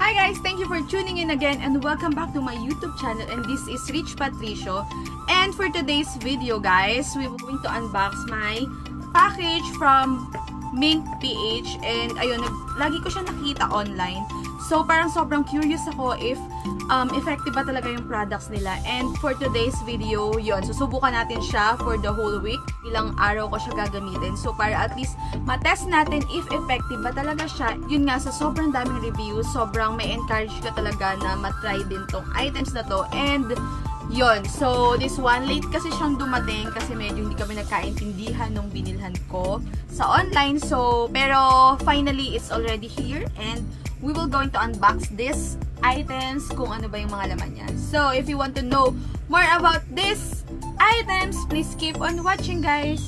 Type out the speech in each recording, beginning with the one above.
Hi guys! Thank you for tuning in again and welcome back to my YouTube channel, and this is Rich Patricio. And for today's video guys, we're going to unbox my package from MINK PH, and ayun, lagi ko siya nakita online. So parang sobrang curious ako if effective ba talaga yung products nila. And for today's video, yun, susubukan natin siya for the whole week. Ilang araw ko siya gagamitin. So para at least matest natin if effective ba talaga siya. Yun nga, sa sobrang daming reviews, sobrang may encourage ka talaga na matry din tong items na to. And yun, so this one, late kasi siyang dumating kasi medyo hindi kami nagkaintindihan nung binilhan ko sa online. So, pero finally, it's already here and we will going to unbox this items kung ano ba yung mga laman niya. So, if you want to know more about these items, please keep on watching guys.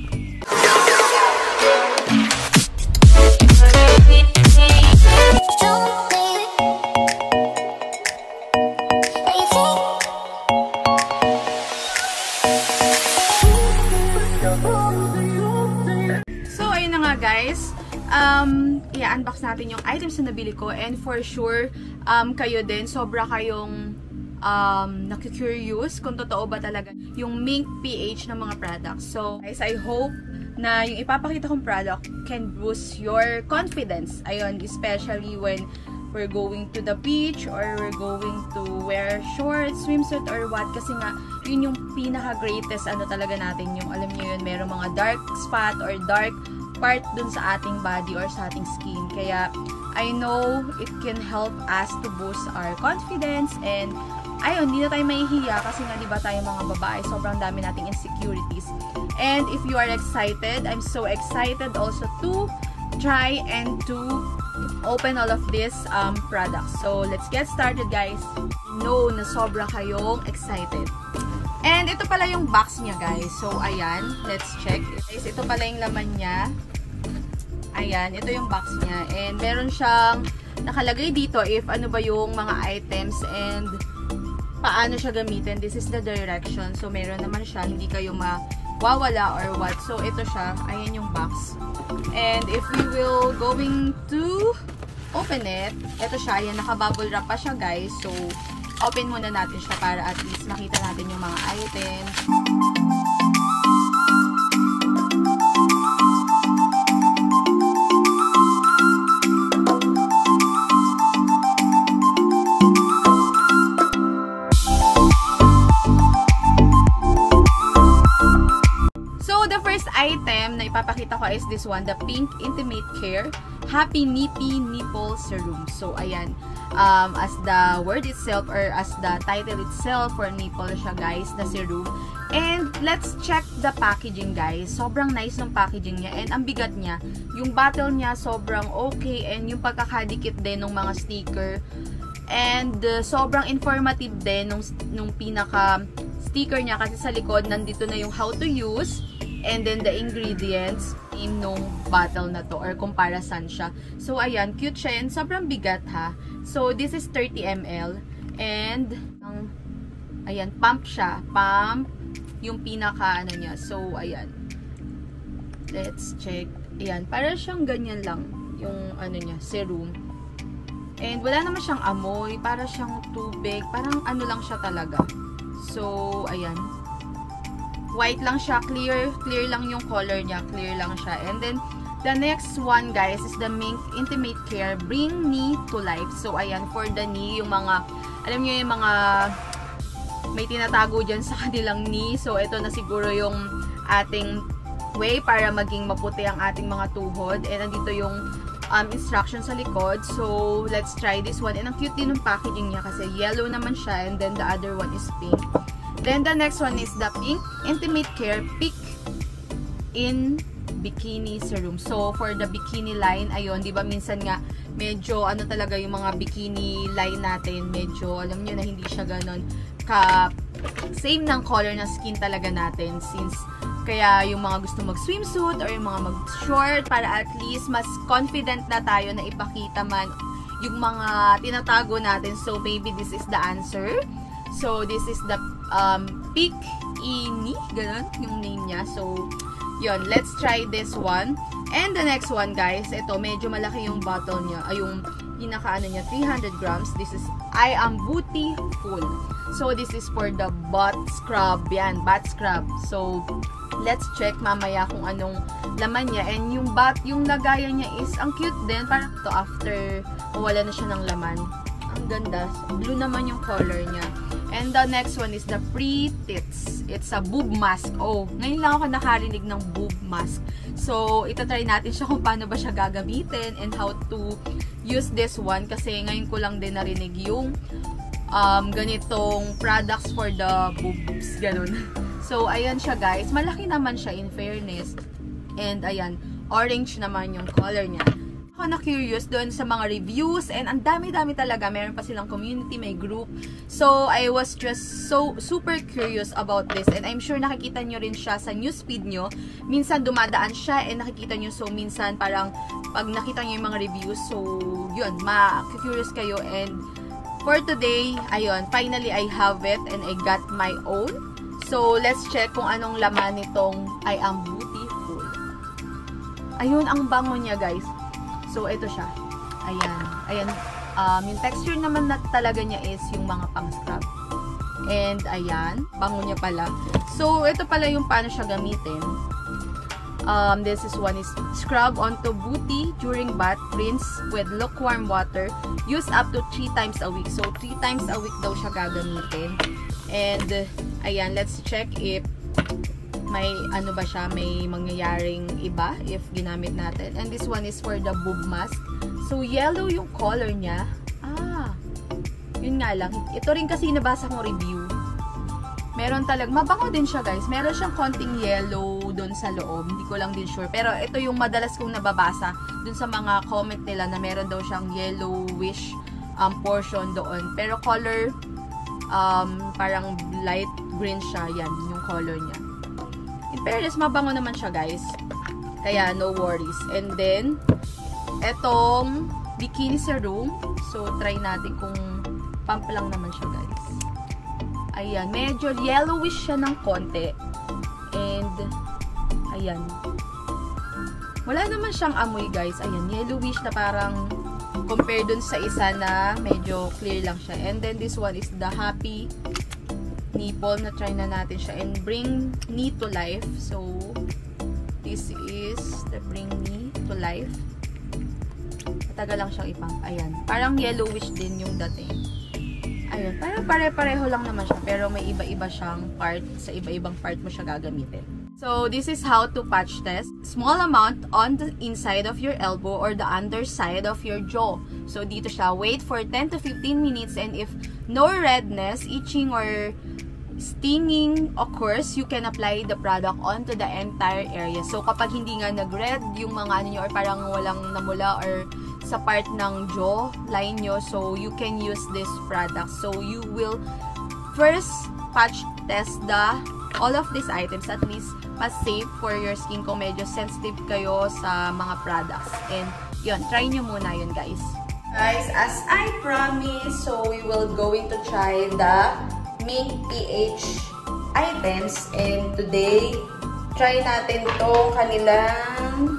So, ayun na nga guys. I-unbox natin yung items na nabili ko, and for sure, kayo din, sobra kayong nakikurious kung totoo ba talaga yung MINK PH ng mga products. So, guys, I hope na yung ipapakita kong product can boost your confidence. Ayun, especially when we're going to the beach or we're going to wear shorts, swimsuit, or what. Kasi nga, yun yung pinaka-greatest ano talaga natin. Yung, alam nyo yun, merong mga dark spot or dark part dun sa ating body or sa ating skin. Kaya, I know it can help us to boost our confidence, and ayun, hindi na tayo mahihiya kasi nga diba tayo mga babae, sobrang dami nating insecurities. And if you are excited, I'm so excited also to try and to open all of these products. So, let's get started guys. Know na sobra kayong excited. And ito pala yung box niya guys. So, ayan, let's check. Guys, ito pala yung laman niya. Ayan, ito yung box niya. And meron siyang nakalagay dito if ano ba yung mga items and paano siya gamitin. This is the direction. So, meron naman siya. Hindi kayo mawawala or what. So, ito siya. Ayan yung box. And if we will going to open it, ito siya. Ayan, naka-bubble wrap pa siya guys. So, open muna natin siya para at least makita natin yung mga items. Item na ipapakita ko is this one, the Pink Intimate Care Happy Nippy Nipple Serum. So, ayan, as the word itself or as the title itself, for nipple siya guys, na serum. And let's check the packaging guys. Sobrang nice ng packaging niya, and ang bigat niya. Yung bottle niya sobrang okay, and yung pagkakadikit din ng mga sticker. And sobrang informative din nung pinaka sticker niya, kasi sa likod nandito na yung how to use and then the ingredients in nung bottle na to, or comparison siya. So, ayan, cute siya, and sobrang bigat ha. So, this is 30 ml. And, ayan, pump siya. Pump yung pinaka, ano niya. So, ayan. Let's check. Ayan, para siyang ganyan lang yung, ano niya, serum. And, wala naman siyang amoy. Para siyang tubig. Parang ano lang siya talaga. So, ayan. White lang siya, clear lang yung color niya, clear lang siya. And then, the next one guys is the MINK Intimate Care Bring Knee to Life. So, ayan, for the knee, yung mga, alam niyo yung mga may tinatago dyan sa kanilang knee. So, ito na siguro yung ating way para maging maputi ang ating mga tuhod. And nandito yung instruction sa likod. So, let's try this one. And ang cute din ng packaging niya kasi yellow naman siya, and then the other one is pink. Then, the next one is the Pink Intimate Care Peek in Bikini Serum. So, for the bikini line, ayun, di ba minsan nga, medyo, ano talaga yung mga bikini line natin, medyo, alam nyo na hindi siya ganon same ng color ng skin talaga natin. Since, kaya yung mga gusto mag-swimsuit or yung mga mag-short, para at least mas confident na tayo na ipakita man yung mga tinatago natin. So, maybe this is the answer. So, this is the Bikini, ganun yung name niya. So, yun, let's try this one. And the next one, guys, ito, medyo malaki yung bottle niya, ay yung pinaka-ano niya, 300 grams. This is, I am Booty-ful. So, this is for the butt scrub. Yan, butt scrub. So, let's check mamaya kung anong laman niya. And yung lagayan niya is, ang cute din. Parang to after, mawala na siya ng laman. Ang ganda. Blue naman yung color niya. And the next one is the Prettits. It's a boob mask. Oh, ngayon lang ako nakarinig ng boob mask. So, itatry natin siya kung paano ba siya gagamitin and how to use this one. Kasi ngayon ko lang din narinig yung ganitong products for the boobs. Ganun. So, ayan siya guys. Malaki naman siya in fairness. And ayan, orange naman yung color niya. Ako na-curious doon sa mga reviews and ang dami-dami talaga. Meron pa silang community, may group. So, I was just so super curious about this and I'm sure nakikita nyo rin siya sa newsfeed nyo. Minsan dumadaan siya and nakikita nyo. So, minsan parang pag nakita nyo yung mga reviews, so, yun, ma-curious kayo. And for today, ayun, finally I have it and I got my own. So, let's check kung anong laman nitong I am Booty-ful. Ayun, ang bango niya guys. So, ito siya. Ayan. Ayan. Yung texture naman na talaga niya is yung mga pang-scrub. And, ayan. Bango niya pala. So, ito pala yung paano siya gamitin. This is one is scrub onto booty during bath. Rinse with lukewarm water. Use up to 3 times a week. So, 3 times a week daw siya gagamitin. And, ayan. Let's check if may ano ba siya, may mangyayaring iba if ginamit natin. And this one is for the boob mask. So, yellow yung color niya. Yun nga lang. Ito rin kasi nabasa kong review. Meron talaga, mabango din siya guys. Meron siyang konting yellow doon sa loob. Hindi ko lang din sure. Pero ito yung madalas kong nababasa doon sa mga comment nila na meron daw siyang yellowish portion doon. Pero color, parang light green siya. Yan, yung color niya. In fairness, mabango naman siya, guys. Kaya, no worries. And then, etong Bikini Serum. So, try natin kung pump lang naman siya, guys. Ayan. Medyo yellowish siya ng konti. And, ayan. Wala naman siyang amoy, guys. Ayan. Yellowish na parang compare dun sa isa na medyo clear lang siya. And then, this one is the Happy Nipple. Na-try na natin siya. And bring me to life. So, this is the bring me to life. Matagal lang siyang ipang. Ayan. Parang yellowish din yung dating. Ayun. Parang pare-pareho lang naman siya. Pero may iba-iba siyang part. Sa iba-ibang part mo siya gagamitin. So, this is how to patch test. Small amount on the inside of your elbow or the underside of your jaw. So, dito siya. Wait for 10 to 15 minutes. And if no redness, itching, or stinging occurs, you can apply the product onto the entire area. So, kapag hindi nga nag-red yung mga ano nyo, or parang walang namula or sa part ng jaw line nyo, so you can use this product. So, you will first patch test all of these items, at least mas safe for your skin kung medyo sensitive kayo sa mga products. And, yun, try nyo muna yun, guys. Guys, as I promised, so we will going to try the MINK PH items, and today try natin to kanilang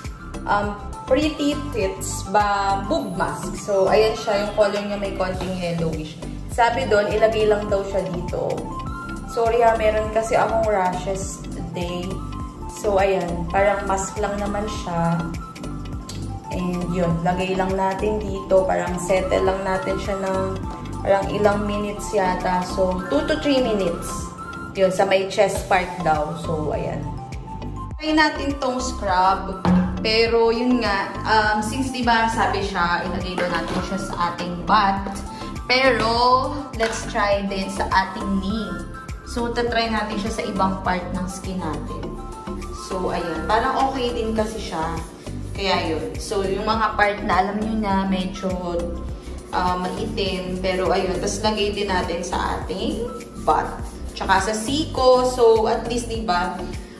Prettits boob mask. So ayan siya, yung color niya may konting yellowish. Sabi doon, ilagay lang daw siya dito. Sorry ha, meron kasi akong rashes today. So ayan, parang mask lang naman siya. And yun, lagay lang natin dito, parang settle lang natin siya ng parang ilang minutes yata. So, 2 to 3 minutes. Yun, sa may chest part daw. So, ayan. Try natin tong scrub. Pero, yun nga, since diba sabi siya, ilagay daw natin siya sa ating butt. Pero, let's try din sa ating knee. So, tatry natin siya sa ibang part ng skin natin. So, ayan. Parang okay din kasi siya. Kaya yun. So, yung mga part na alam nyo na medyo maitim. Pero ayun, tapos lagay din natin sa ating butt. Tsaka sa siko. So, at least, diba,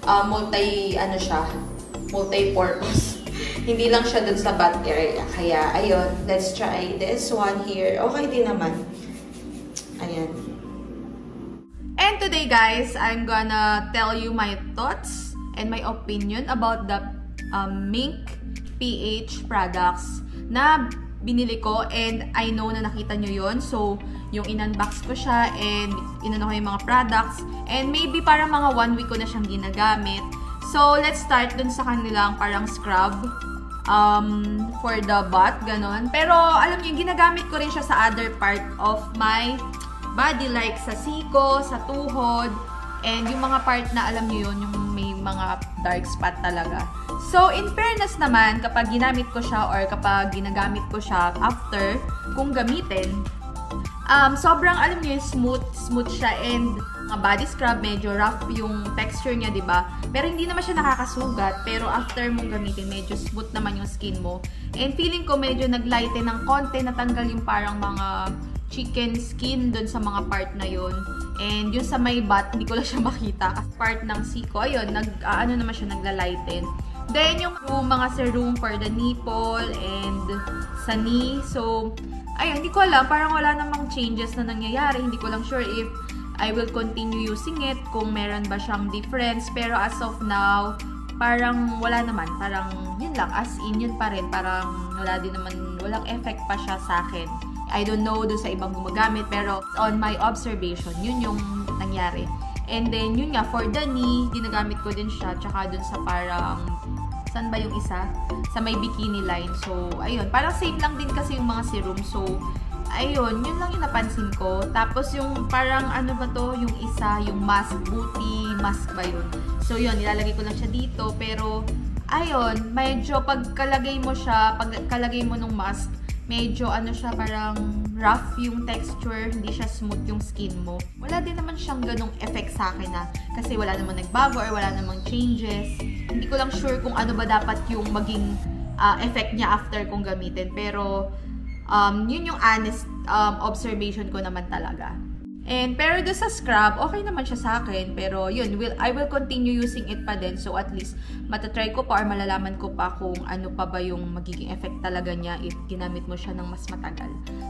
multi-purpose. Hindi lang siya dun sa butt area. Kaya, ayun, let's try this one here. Okay din naman. Ayan. And today, guys, I'm gonna tell you my thoughts and my opinion about the MINK PH products na binili ko and I know na nakita nyo yon. So, yung in-unbox ko siya and inano ko yung mga products and maybe parang mga 1 week ko na siyang ginagamit. So, let's start dun sa kanilang parang scrub for the butt, ganon. Pero, alam niyo, ginagamit ko rin siya sa other part of my body, like sa siko, sa tuhod, and yung mga part na, alam niyo yun, yung may mga dark spot talaga. So, in fairness naman, kapag ginamit ko siya or kapag ginagamit ko siya after kung gamitin, sobrang, alam niyo, smooth siya and body scrub, medyo rough yung texture niya, diba? Pero hindi naman siya nakakasugat. Pero after mong gamitin, medyo smooth naman yung skin mo. And feeling ko medyo naglighten ng konti, natanggal yung parang mga chicken skin dun sa mga part na yun. And yung sa may butt, hindi ko lang siya makita. Kasi part ng siko, ayun, ano naman siya, naglalighten. Then, yung mga serum for the nipple and sa knee. So, ayun, hindi ko alam. Parang wala namang changes na nangyayari. Hindi ko lang sure if I will continue using it, kung meron ba siyang difference. Pero as of now, parang wala naman. Parang yun lang, as in yun pa rin. Parang wala din naman, walang effect pa siya sa akin. I don't know doon sa ibang gumagamit, pero on my observation, yun yung nangyari. And then, yun nga, for the knee, ginagamit ko din siya. Tsaka dun sa parang, saan ba yung isa? Sa may bikini line. So, ayun. Parang same lang din kasi yung mga serum. So, ayun, yun lang yung napansin ko. Tapos yung parang ano ba to, yung isa, yung mask, booty mask ba yun? So yun, nilalagay ko lang siya dito. Pero, ayun, medyo pagkalagay mo siya, pagkalagay mo nung mask, medyo ano siya, parang rough yung texture, hindi siya smooth yung skin mo. Wala din naman siyang ganong effect sa akin na, kasi wala namang nagbago or wala namang changes. Hindi ko lang sure kung ano ba dapat yung maging effect niya after kong gamitin. Pero, yun yung honest observation ko naman talaga. And pero do sa scrub, okay naman siya sa akin. Pero yun, I will continue using it pa din. So at least matatry ko pa or malalaman ko pa kung ano pa ba yung magiging effect talaga niya if ginamit mo siya ng mas matagal.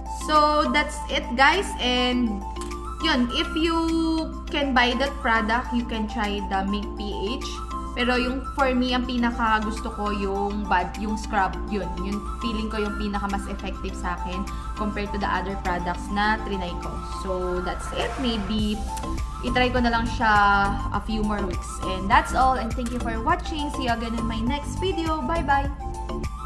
So that's it guys. And yun, if you can buy that product, you can try the MINK PH. Pero yung for me, ang pinaka gusto ko yung scrub, yun. Yung feeling ko yung pinaka mas effective sa akin compared to the other products na trinay ko. So, that's it. Maybe, itry ko na lang siya a few more weeks. And that's all. And thank you for watching. See you again in my next video. Bye-bye!